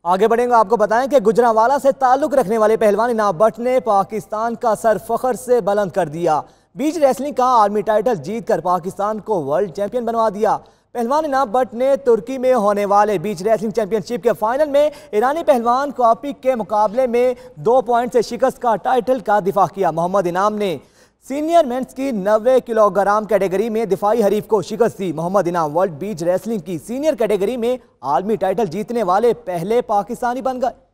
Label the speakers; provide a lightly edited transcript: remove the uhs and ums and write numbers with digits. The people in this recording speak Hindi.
Speaker 1: आगे बढ़ेंगे, आपको बताएं कि गुजरांवाला से ताल्लुक रखने वाले पहलवान इनाम भट्ट ने पाकिस्तान का सर फख्र से बुलंद कर दिया। बीच रेसलिंग का आर्मी टाइटल जीतकर पाकिस्तान को वर्ल्ड चैंपियन बनवा दिया। पहलवान इनाम भट्ट ने तुर्की में होने वाले बीच रेसलिंग चैंपियनशिप के फाइनल में ईरानी पहलवान कॉपिक के मुकाबले में 2 पॉइंट से शिकस्त का टाइटल का दिफा किया। मोहम्मद इनाम ने सीनियर मेंस की 90 किलोग्राम कैटेगरी में दिफाई हरीफ को शिकस्त दी। Mohammad Inam world beach wrestling की सीनियर कैटेगरी में आलमी टाइटल जीतने वाले पहले पाकिस्तानी बन गए।